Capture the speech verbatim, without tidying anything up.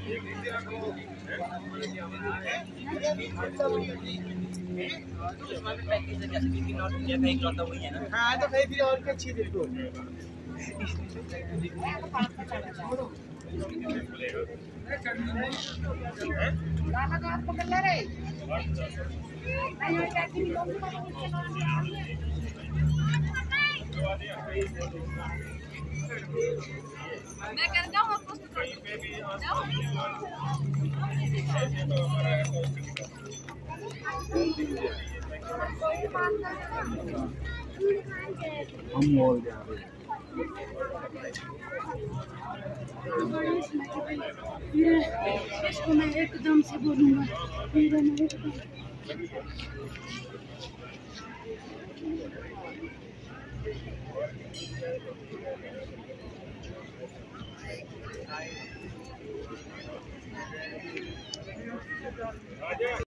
Package है जैसे कि नॉर्थ इंडिया का एक लौटा वही है ना। हाँ तो भाई फिर और क्या अच्छी देखो। गाना का पकड़ ले रे। मैं करता हूँ आपको हम मॉल जा रहे हैं। इसको मैं एकदम से बोलूँगा।